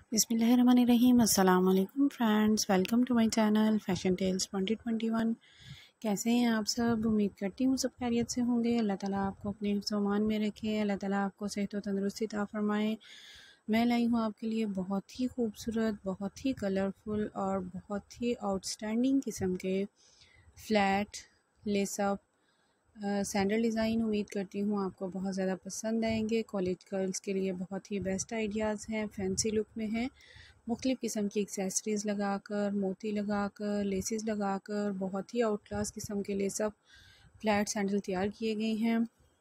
बिस्मिल्लाहिर्रहमानिर्रहीम। अस्सलाम वालेकुम friends, welcome to my channel fashion tales 2021। कैसे हैं आप सब? उम्मीद करती हूँ सब खैरियत से होंगे। अल्लाह ताला आपको अपने हिफ्ज़-ओ-अमान में रखे। अल्लाह ताला आपको सेहत व तंदुरुस्ती अता फ़रमाए। मैं लाई हूँ आपके लिए बहुत ही खूबसूरत, बहुत ही कलरफुल और बहुत ही आउटस्टैंडिंग किस्म के फ़्लैट लेसअप सैंडल डिज़ाइन। उम्मीद करती हूँ आपको बहुत ज़्यादा पसंद आएंगे। कॉलेज गर्ल्स के लिए बहुत ही बेस्ट आइडियाज़ हैं, फैंसी लुक में हैं। मुख्तलिफ़ किस्म की एक्सेसरीज़ लगाकर, मोती लगाकर, लेसेस लगाकर बहुत ही आउट क्लास किस्म के लेसअप फ्लैट सैंडल तैयार किए गए हैं।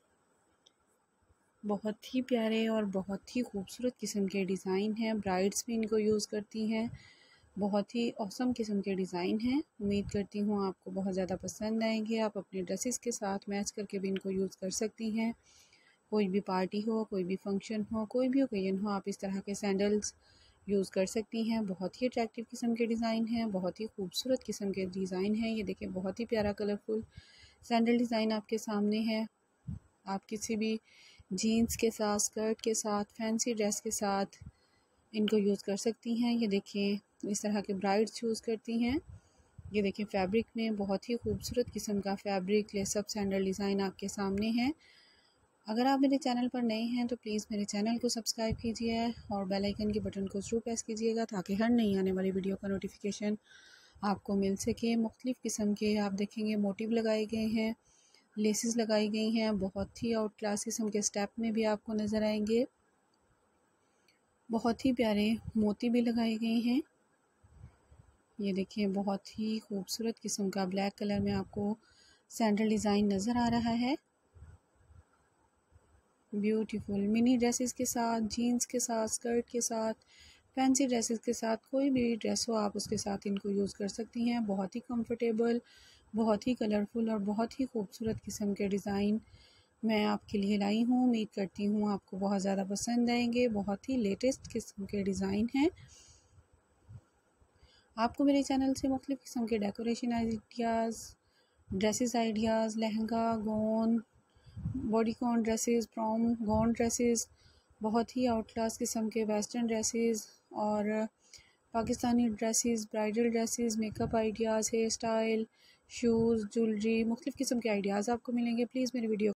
बहुत ही प्यारे और बहुत ही खूबसूरत किस्म के डिज़ाइन हैं। ब्राइड्स भी इनको यूज़ करती हैं। बहुत ही औसम किस्म के डिज़ाइन हैं। उम्मीद करती हूँ आपको बहुत ज़्यादा पसंद आएंगे। आप अपने ड्रेसेस के साथ मैच करके भी इनको यूज़ कर सकती हैं। कोई भी पार्टी हो, कोई भी फंक्शन हो, कोई भी ओकेजन हो, आप इस तरह के सैंडल्स यूज़ कर सकती हैं। बहुत ही अट्रैक्टिव किस्म के डिज़ाइन हैं, बहुत ही खूबसूरत किस्म के डिज़ाइन हैं। ये देखिए बहुत ही प्यारा कलरफुल सैंडल डिज़ाइन आपके सामने है। आप किसी भी जीन्स के साथ, स्कर्ट के साथ, फैंसी ड्रेस के साथ इनको यूज़ कर सकती हैं। ये देखिए इस तरह के ब्राइड्स चूज़ करती हैं। ये देखिए फैब्रिक में बहुत ही खूबसूरत किस्म का फैब्रिक लेसअप सैंडल डिज़ाइन आपके सामने है। अगर आप मेरे चैनल पर नए हैं तो प्लीज़ मेरे चैनल को सब्सक्राइब कीजिए और बेल आइकन के बटन को ज़रूर प्रेस कीजिएगा ताकि हर नई आने वाली वीडियो का नोटिफिकेशन आपको मिल सके। मुख्तलिफ़ किस्म के आप देखेंगे मोटिव लगाए गए हैं, लेसेस लगाई गई हैं। बहुत ही आउट क्लास किस्म के स्टेप में भी आपको नज़र आएंगे। बहुत ही प्यारे मोती भी लगाए गए हैं। ये देखिए बहुत ही खूबसूरत किस्म का ब्लैक कलर में आपको सैंडल डिज़ाइन नज़र आ रहा है। ब्यूटीफुल मिनी ड्रेसेस के साथ, जीन्स के साथ, स्कर्ट के साथ, फैंसी ड्रेसेस के साथ, कोई भी ड्रेस हो आप उसके साथ इनको यूज़ कर सकती हैं। बहुत ही कंफर्टेबल, बहुत ही कलरफुल और बहुत ही खूबसूरत किस्म के डिज़ाइन मैं आपके लिए लाई हूँ। उम्मीद करती हूँ आपको बहुत ज़्यादा पसंद आएंगे। बहुत ही लेटेस्ट किस्म के डिज़ाइन हैं। आपको मेरे चैनल से मुख्तलिफ़ किस्म के decoration ideas, dresses ideas, lehenga, gown, bodycon dresses, prom gown dresses, बहुत ही आउट क्लास किस्म के वेस्टर्न ड्रेसेस और Pakistani dresses, bridal dresses, makeup ideas, hair style, shoes, jewellery, मुख्तलिफ़ किस्म के आइडियाज़ आपको मिलेंगे। प्लीज़ मेरी वीडियो